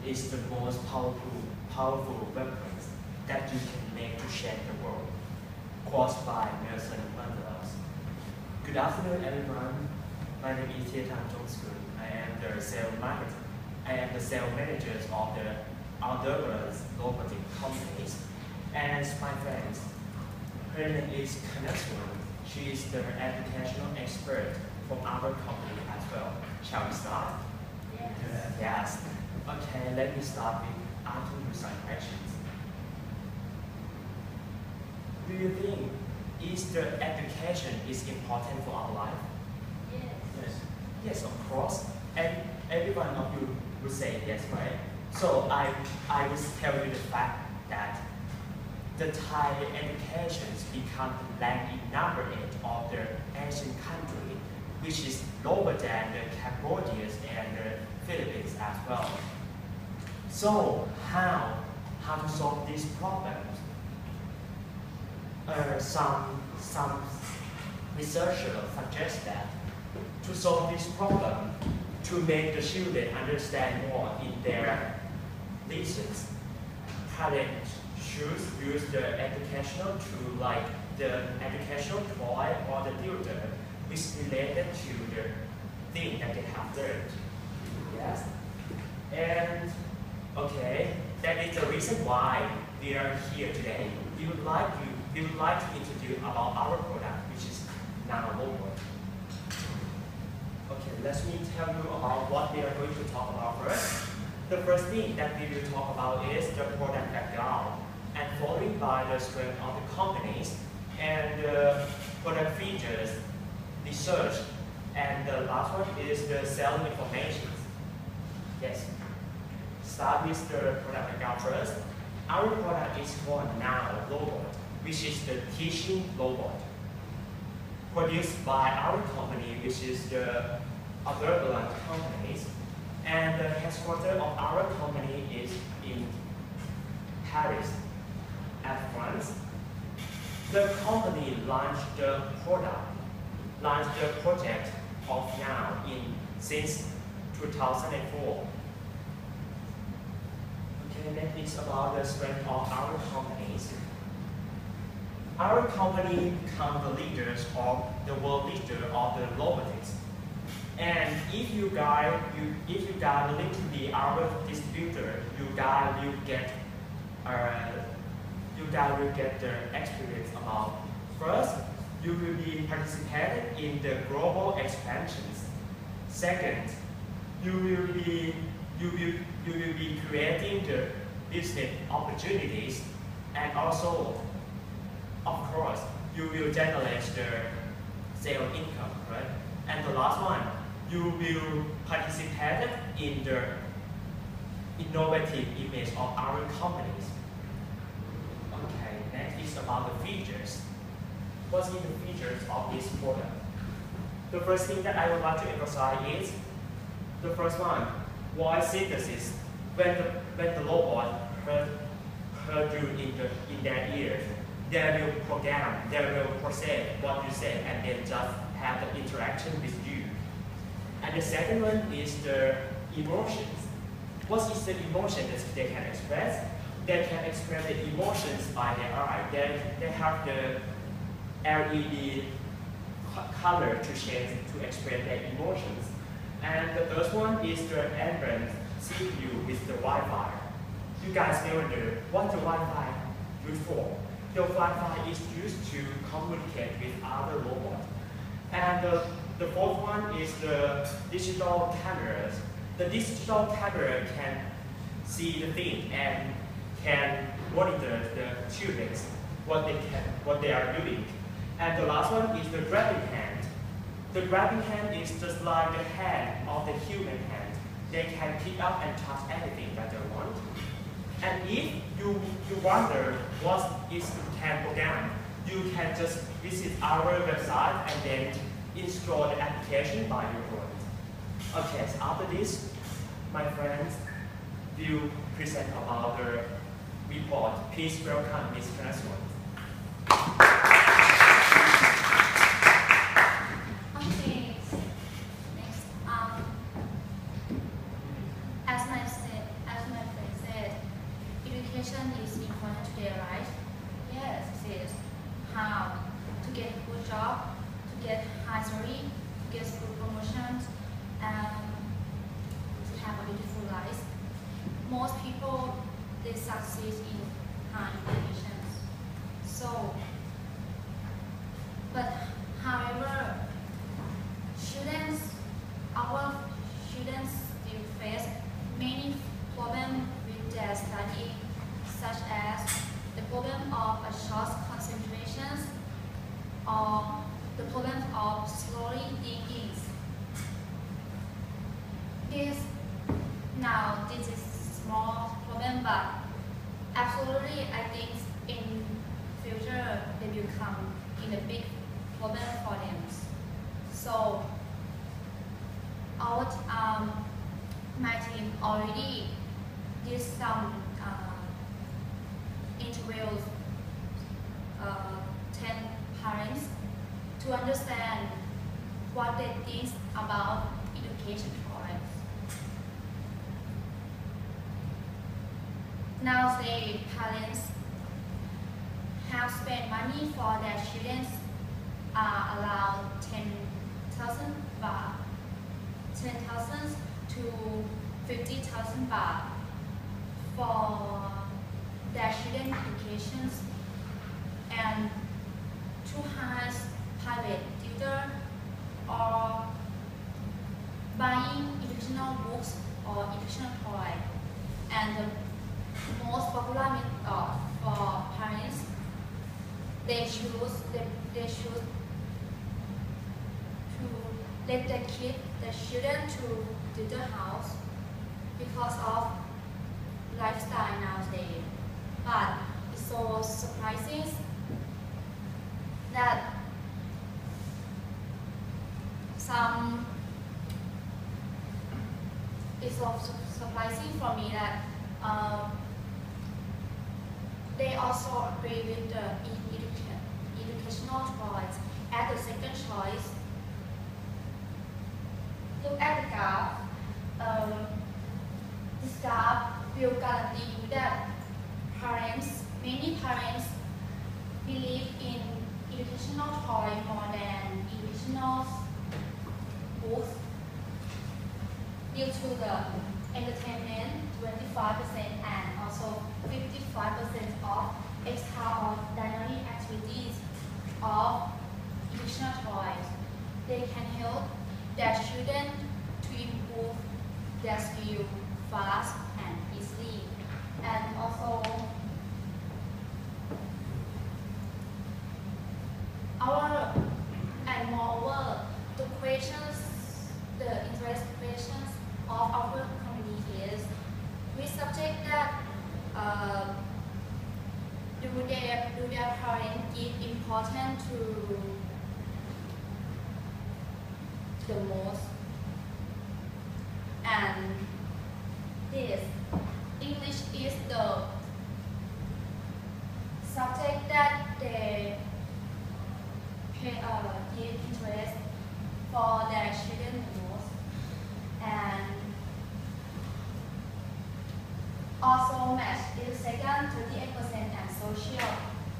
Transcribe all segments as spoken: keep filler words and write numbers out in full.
is the most powerful, powerful weapons that you can make to change the world, quoted by Nelson Mandela. Good afternoon, everyone. My name is Tietan Jongskun. I am the sales manager. I am the sales manager of the Aldebaran robotic companies. And my friends, her name is Kanatsuan. She is the educational expert from our company as well. Shall we start? Yes. Yes. Okay, let me start with asking you some questions. Do you think is the education is important for our life? Yes. Yes. Yes, of course. And every one of you would say yes, right? So I I will tell you the fact that the Thai education become ranked in number eight of the Asian country, which is lower than the Cambodia and the Philippines as well. So how how to solve these problems? Uh, some some researchers suggest that to solve this problem, to make the children understand more in their lessons, parents should use the educational tool like the educational toy or the tutor, which is related to the thing that they have learned. Yes. And okay, that is the reason why we are here today. We would like to we would like to introduce about our product, which is NanoRobot. Okay, let me tell you about what we are going to talk about first. The first thing that we will talk about is the product background, and followed by the strength of the companies and the product features, research, and the last one is the selling information. Yes. Start with the product background first. Our product is called NanoRobot, which is the teaching robot, produced by our company, which is the Aldebaran companies, and the headquarters of our company is in Paris, at France. The company launched the product, launched the project of now in since two thousand four. Okay, that is about the strength of our companies. Our company become the leaders of the world leader of the robotics. And if you guys, you, if you guys willing to be our distributor, you guys will get, uh, you guys will get the experience about. First, you will be participating in the global expansions. Second, you will be, you will, you will be creating the business opportunities, and also, of course, you will generate the sales income, right? And the last one, you will participate in the innovative image of our companies. Okay, next is about the features. What's in the features of this product? The first thing that I would like to emphasize is the first one, voice synthesis. When the when the robot heard, heard you in the in their ears, they will program, they will process what you say, and then just have the interaction with you. And the second one is the emotions. What is the emotion that they can express? They can express the emotions by their eye. They, they have the L E D color to change to express their emotions. And the third one is the Android C P U with the Wi-Fi. You guys know the, what the Wi-Fi used for? The Wi-Fi is used to communicate with other robots. And the, the fourth one is the digital cameras. The digital camera can see the thing and can monitor the students, what they can, what they are doing. And the last one is the grabbing hand. The grabbing hand is just like the hand of the human hand. They can pick up and touch anything that they want. And if you, you wonder what is the CAN program, you can just visit our website and then install the application by your own. Okay, so after this, my friends will present about the report. Please welcome Miz Kanatsuan. Okay. Next, um, as my said, as my education is important today, right? Yes, it is. How? To get a good job, to get high salary, to get good promotions, and to have a beautiful life. Most people, they succeed in high education. So, but however, students, our students still face many problems with their study, such as the problem of a short concentration or the problem of slowly thinking. This now this is small problem, but absolutely I think in future they will come in a big problem for them. So our um, my team already did some uh, interviews uh, ten parents to understand what they think about education programs. Now say parents have spent money for their students are around ten thousand baht, ten thousand to fifty thousand baht for their student educations and to hire private tutor or buying educational books or educational toy. And the most popular method for parents, they choose they, they choose to let the kid, the student to tutor house because of lifestyle nowadays. But it's so surprising that some it's so surprising for me that uh, they also agree with the education, educational choice as the second choice. Look at the graph. Um, this graph will guarantee you that parents, many parents believe in educational toy more than educational books due to the entertainment twenty-five percent and also fifty-five percent of extraordinary activities of educational toys. They can help their children to improve their skill fast and easily. And also our and moreover the questions, the interest questions of our community is which subject that uh, do their do their parents give importance to the most, and this English is the subject that they pay, uh, give interest for their children the most, and also math is second, thirty-eight percent, and social.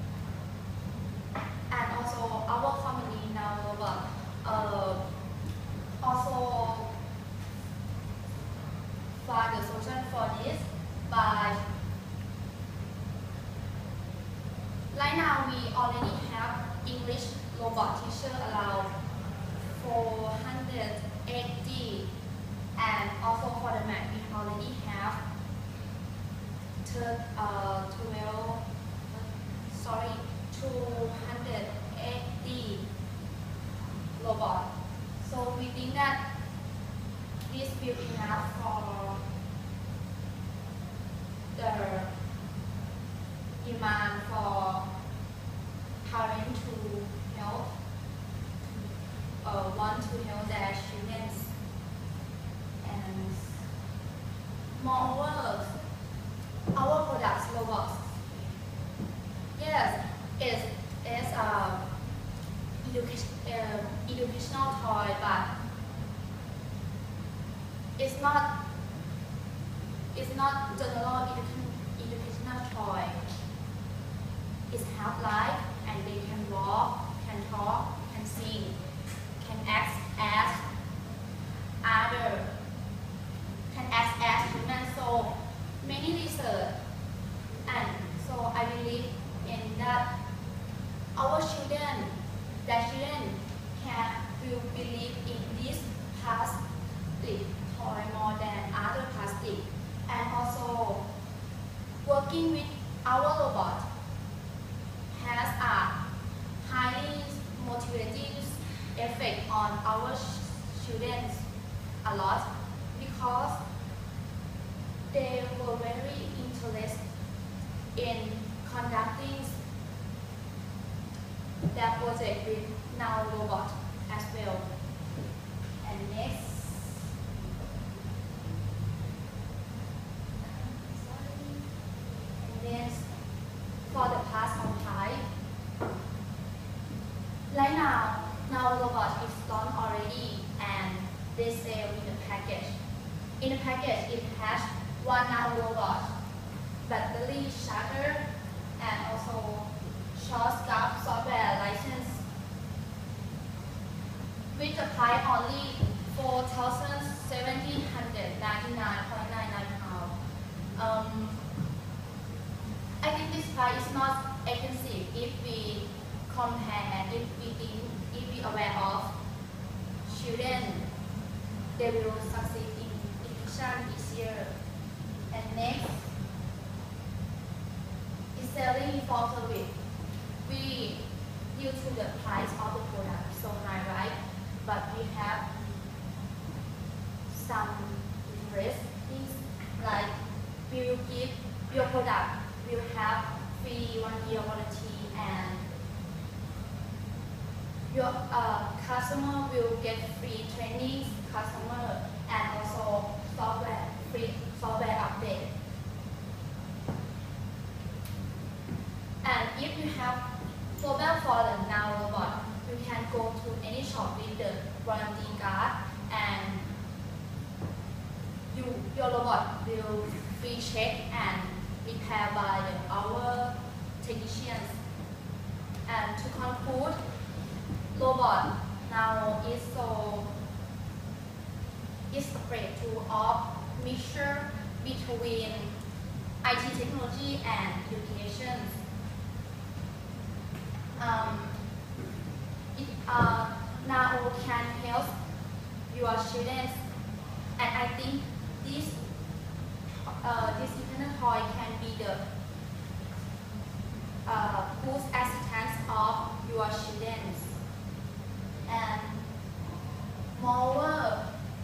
And also our company now uh, also find the solution for this by right now we already have English robot teacher around four hundred eighty, and also for the math we already have third, uh, twelve, sorry, two hundred eighty robot. So we think that this will be enough for the demand for parents to help, uh, want to help their students. And moreover, our products robots, yes, it's, it's a education, uh, educational toy, but it's not it's not general education, educational internal toy. It's half life and they can walk, can talk, can sing, can act as other, can act as human. So many research, and so I believe in that our children, their children can will believe in this plastic toy more than other plastic, and also working with our robot has a highly motivating effect on our children a lot, because they were very interested in conducting their project with Now Robot as well. And next, and then for the past of time, right now, Now Robot is done already and they sell in the package. In the package, it has one Now Robot, battery charger, and also short scope software license, with the price only four thousand seven hundred ninety-nine point nine nine pounds. Um, I think this price is not expensive if we compare, if we think, if we aware of children, they will succeed in education this year. And next is selling for service. We, due to the price of the product so high, right? But we have some interest things like we will give your product will have free one year warranty, and your uh, customer will get free trainings, customer, and also software, free software update. And if you have problem for the Now Robot, you can go to any shop with the warranty card, and you, your robot will be checked and repaired by the, our technicians. And to conclude, robot now is so is a breakthrough of mixture between I T technology and education. Um, it uh, now can help your students, and I think this uh, this internet toy can be the uh, good assistance of your students. And moreover,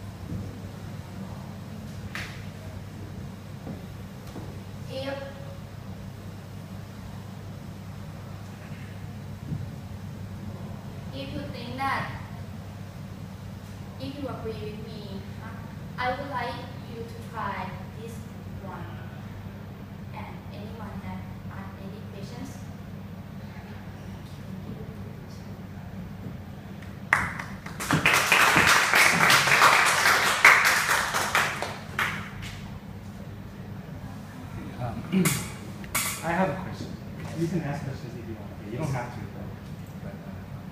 if if you think that, if you agree with me, I would like you to try this one. And anyone have any questions? Um, I have a question. You can ask questions if you want. You don't have to.